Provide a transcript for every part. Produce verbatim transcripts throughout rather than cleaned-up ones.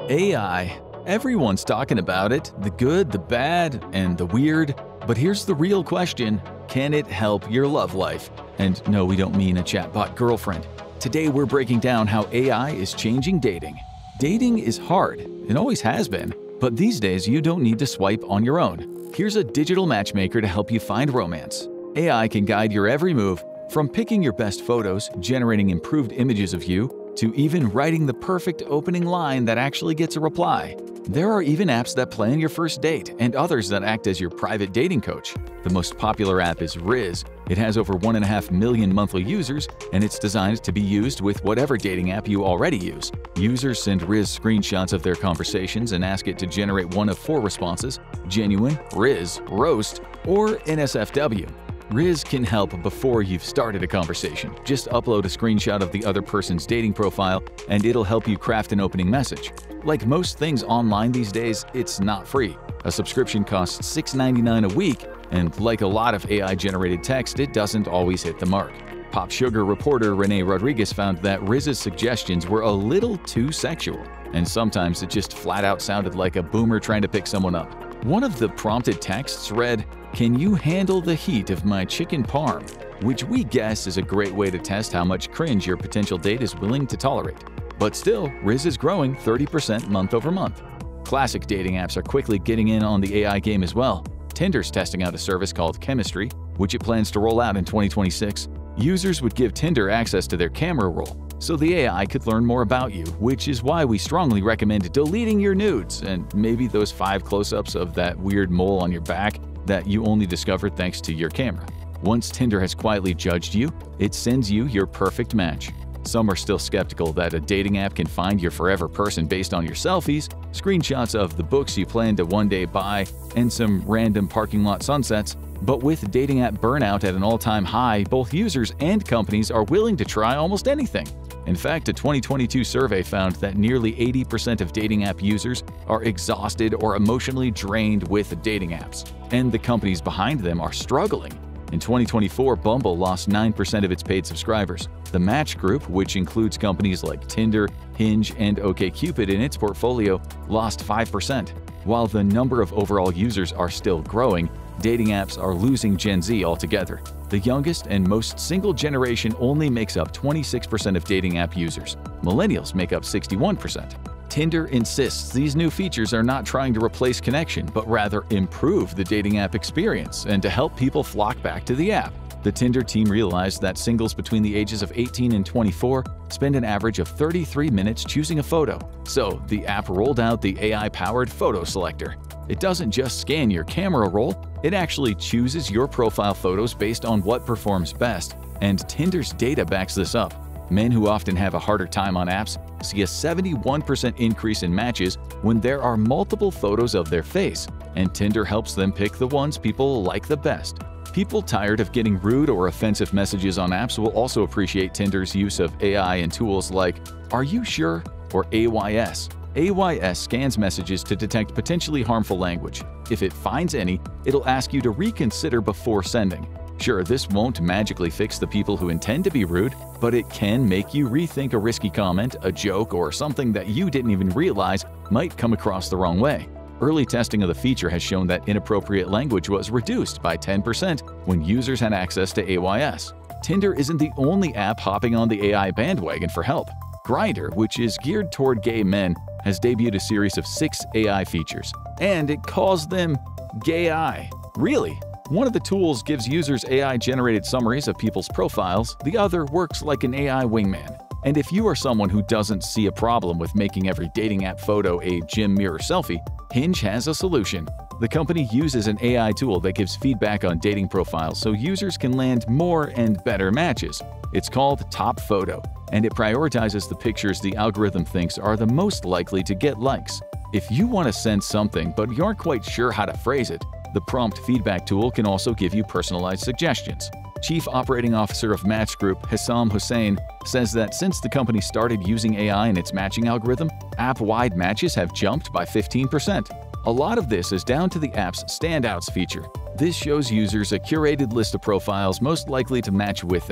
A I. Everyone's talking about it, the good, the bad, and the weird. But here's the real question: can it help your love life? And no, we don't mean a chatbot girlfriend. Today we're breaking down how A I is changing dating. Dating is hard, it always has been, but these days you don't need to swipe on your own. Here's a digital matchmaker to help you find romance. A I can guide your every move, from picking your best photos, generating improved images of you, to even writing the perfect opening line that actually gets a reply. There are even apps that plan your first date and others that act as your private dating coach. The most popular app is Rizz. It has over one point five million monthly users, and it's designed to be used with whatever dating app you already use. Users send Rizz screenshots of their conversations and ask it to generate one of four responses: genuine, Rizz, roast, or N S F W. Rizz can help before you've started a conversation. Just upload a screenshot of the other person's dating profile and it'll help you craft an opening message. Like most things online these days, it's not free. A subscription costs six ninety-nine a week, and like a lot of A I-generated text, it doesn't always hit the mark. Pop Sugar reporter Renee Rodriguez found that Rizz's suggestions were a little too sexual, and sometimes it just flat out sounded like a boomer trying to pick someone up. One of the prompted texts read, "Can you handle the heat of my chicken parm?" which we guess is a great way to test how much cringe your potential date is willing to tolerate. But still, Rizz is growing thirty percent month over month. Classic dating apps are quickly getting in on the A I game as well. Tinder's testing out a service called Chemistry, which it plans to roll out in twenty twenty-six. Users would give Tinder access to their camera roll, so the A I could learn more about you, which is why we strongly recommend deleting your nudes and maybe those five close-ups of that weird mole on your back that you only discovered thanks to your camera. Once Tinder has quietly judged you, it sends you your perfect match. Some are still skeptical that a dating app can find your forever person based on your selfies, screenshots of the books you plan to one day buy, and some random parking lot sunsets. But with dating app burnout at an all-time high, both users and companies are willing to try almost anything. In fact, a twenty twenty-two survey found that nearly eighty percent of dating app users are exhausted or emotionally drained with dating apps, and the companies behind them are struggling. In twenty twenty-four, Bumble lost nine percent of its paid subscribers. The Match Group, which includes companies like Tinder, Hinge, and OkCupid in its portfolio, lost five percent. While the number of overall users are still growing, dating apps are losing Gen Z altogether. The youngest and most single generation only makes up twenty-six percent of dating app users. Millennials make up sixty-one percent. Tinder insists these new features are not trying to replace connection, but rather improve the dating app experience and to help people flock back to the app. The Tinder team realized that singles between the ages of eighteen and twenty-four spend an average of thirty-three minutes choosing a photo. So the app rolled out the A I-powered photo selector. It doesn't just scan your camera roll, it actually chooses your profile photos based on what performs best, and Tinder's data backs this up. Men who often have a harder time on apps see a seventy-one percent increase in matches when there are multiple photos of their face, and Tinder helps them pick the ones people like the best. People tired of getting rude or offensive messages on apps will also appreciate Tinder's use of A I and tools like "Are you sure?" or A Y S. A Y S scans messages to detect potentially harmful language. If it finds any, it'll ask you to reconsider before sending. Sure, this won't magically fix the people who intend to be rude, but it can make you rethink a risky comment, a joke, or something that you didn't even realize might come across the wrong way. Early testing of the feature has shown that inappropriate language was reduced by ten percent when users had access to A Y S. Tinder isn't the only app hopping on the A I bandwagon for help. Grindr, which is geared toward gay men, has debuted a series of six A I features, and it calls them Gay-I. Really? One of the tools gives users A I-generated summaries of people's profiles, the other works like an A I wingman. And if you are someone who doesn't see a problem with making every dating app photo a gym mirror selfie, Hinge has a solution. The company uses an A I tool that gives feedback on dating profiles so users can land more and better matches. It's called Top Photo, and it prioritizes the pictures the algorithm thinks are the most likely to get likes. If you want to send something but you aren't quite sure how to phrase it, the prompt feedback tool can also give you personalized suggestions. Chief Operating Officer of Match Group, Hissam Hussain, says that since the company started using A I in its matching algorithm, app-wide matches have jumped by fifteen percent. A lot of this is down to the app's Standouts feature. This shows users a curated list of profiles most likely to match with them.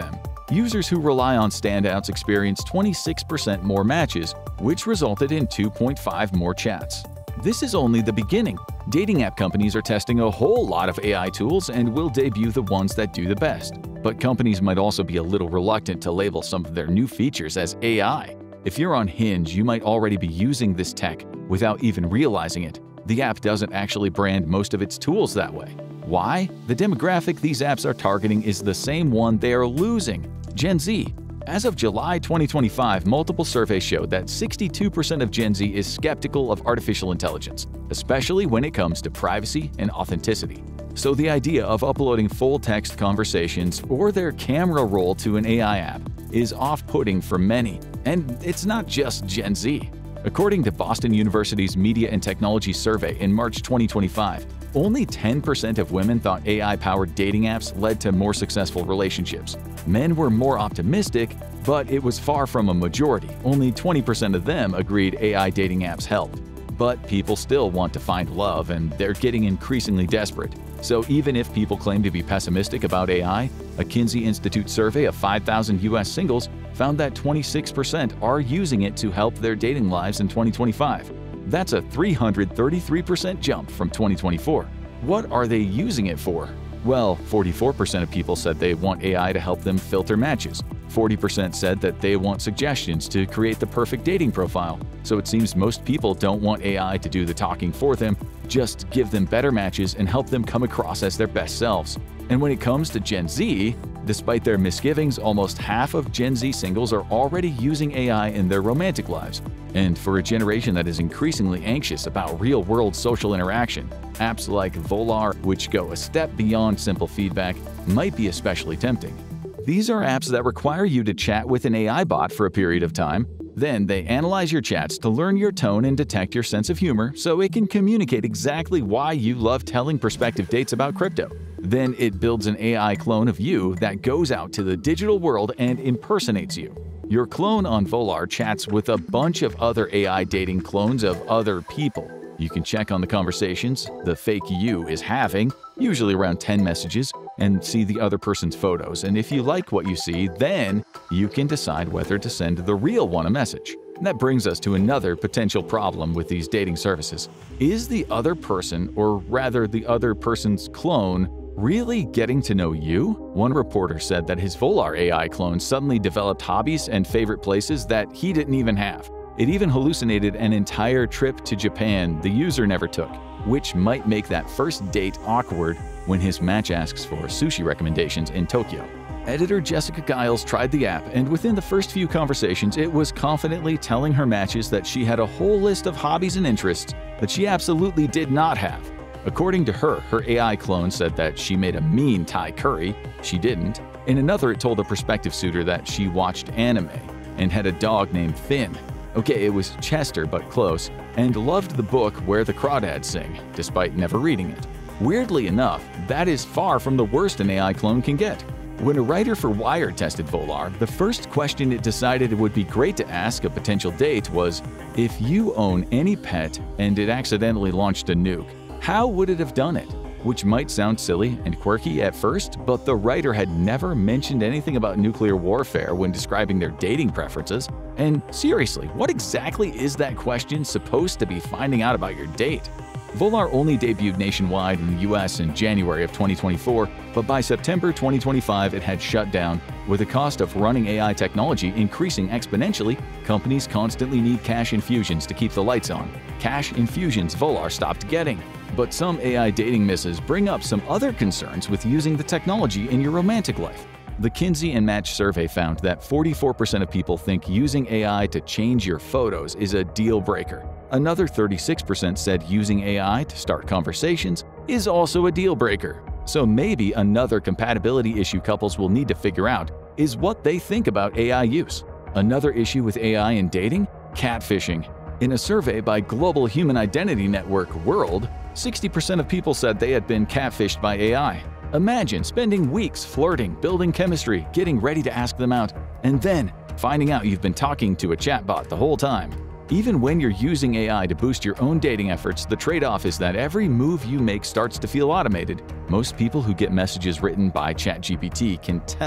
Users who rely on standouts experienced twenty-six percent more matches, which resulted in two point five more chats. This is only the beginning. Dating app companies are testing a whole lot of A I tools and will debut the ones that do the best. But companies might also be a little reluctant to label some of their new features as A I. If you're on Hinge, you might already be using this tech without even realizing it. The app doesn't actually brand most of its tools that way. Why? The demographic these apps are targeting is the same one they are losing: Gen Z. As of July twenty twenty-five, multiple surveys showed that sixty-two percent of Gen Z is skeptical of artificial intelligence, especially when it comes to privacy and authenticity. So the idea of uploading full-text conversations or their camera roll to an A I app is off-putting for many. And it's not just Gen Z. According to Boston University's Media and Technology Survey in March twenty twenty-five, only ten percent of women thought A I-powered dating apps led to more successful relationships. Men were more optimistic, but it was far from a majority. Only twenty percent of them agreed A I dating apps helped. But people still want to find love, and they're getting increasingly desperate. So even if people claim to be pessimistic about A I, a Kinsey Institute survey of five thousand U S singles found that twenty-six percent are using it to help their dating lives in twenty twenty-five. That's a three hundred thirty-three percent jump from twenty twenty-four. What are they using it for? Well, forty-four percent of people said they want A I to help them filter matches. forty percent said that they want suggestions to create the perfect dating profile. So it seems most people don't want A I to do the talking for them, just give them better matches and help them come across as their best selves. And when it comes to Gen Z, despite their misgivings, almost half of Gen Z singles are already using A I in their romantic lives. And for a generation that is increasingly anxious about real-world social interaction, apps like Volar, which go a step beyond simple feedback, might be especially tempting. These are apps that require you to chat with an A I bot for a period of time. Then they analyze your chats to learn your tone and detect your sense of humor so it can communicate exactly why you love telling prospective dates about crypto. Then it builds an A I clone of you that goes out to the digital world and impersonates you. Your clone on Volar chats with a bunch of other A I dating clones of other people. You can check on the conversations the fake you is having, usually around ten messages, and see the other person's photos. And if you like what you see, then you can decide whether to send the real one a message. That brings us to another potential problem with these dating services. Is the other person, or rather the other person's clone, really getting to know you? One reporter said that his Volar A I clone suddenly developed hobbies and favorite places that he didn't even have. It even hallucinated an entire trip to Japan the user never took, which might make that first date awkward when his match asks for sushi recommendations in Tokyo. Editor Jessica Giles tried the app, and within the first few conversations, it was confidently telling her matches that she had a whole list of hobbies and interests that she absolutely did not have. According to her, her A I clone said that she made a mean Thai curry. She didn't. In another, it told a prospective suitor that she watched anime and had a dog named Finn. Okay, it was Chester, but close, and loved the book Where the Crawdads Sing, despite never reading it. Weirdly enough, that is far from the worst an A I clone can get. When a writer for Wired tested Volar, the first question it decided it would be great to ask a potential date was, if you own any pet and it accidentally launched a nuke, how would it have done it? Which might sound silly and quirky at first, but the writer had never mentioned anything about nuclear warfare when describing their dating preferences. And seriously, what exactly is that question supposed to be finding out about your date? Volar only debuted nationwide in the U S in January of twenty twenty-four, but by September twenty twenty-five it had shut down. With the cost of running A I technology increasing exponentially, companies constantly need cash infusions to keep the lights on. Cash infusions Volar stopped getting. But some A I dating misses bring up some other concerns with using the technology in your romantic life. The Kinsey and Match survey found that forty-four percent of people think using A I to change your photos is a deal breaker. Another thirty-six percent said using A I to start conversations is also a deal breaker. So maybe another compatibility issue couples will need to figure out is what they think about A I use. Another issue with A I in dating? Catfishing. In a survey by global human identity network World, sixty percent of people said they had been catfished by A I. Imagine spending weeks flirting, building chemistry, getting ready to ask them out, and then finding out you've been talking to a chatbot the whole time. Even when you're using A I to boost your own dating efforts, the trade-off is that every move you make starts to feel automated. Most people who get messages written by ChatGPT can tell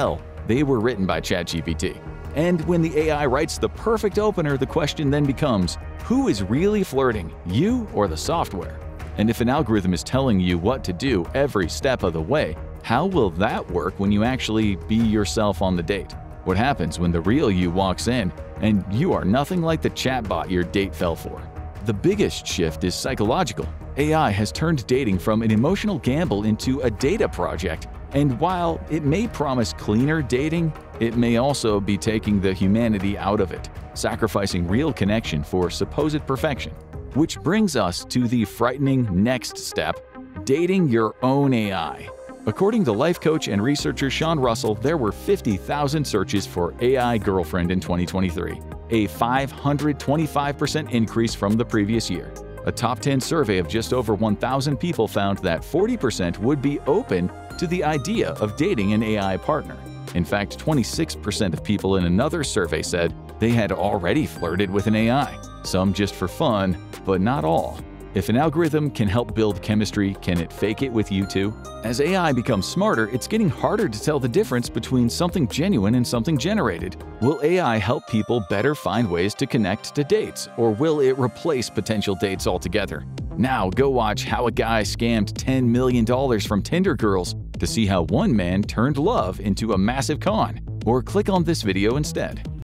they were written by ChatGPT. And when the A I writes the perfect opener, the question then becomes, who is really flirting, you or the software? And if an algorithm is telling you what to do every step of the way, how will that work when you actually be yourself on the date? What happens when the real you walks in and you are nothing like the chatbot your date fell for? The biggest shift is psychological. A I has turned dating from an emotional gamble into a data project. And while it may promise cleaner dating, it may also be taking the humanity out of it, sacrificing real connection for supposed perfection. Which brings us to the frightening next step: dating your own A I. According to life coach and researcher Sean Russell, there were fifty thousand searches for A I girlfriend in twenty twenty-three, a five hundred twenty-five percent increase from the previous year. A top ten survey of just over one thousand people found that forty percent would be open to the idea of dating an A I partner. In fact, twenty-six percent of people in another survey said they had already flirted with an A I, some just for fun, but not all. If an algorithm can help build chemistry, can it fake it with you too? As A I becomes smarter, it's getting harder to tell the difference between something genuine and something generated. Will A I help people better find ways to connect to dates, or will it replace potential dates altogether? Now go watch how a guy scammed ten million dollars from Tinder girls to see how one man turned love into a massive con, or click on this video instead.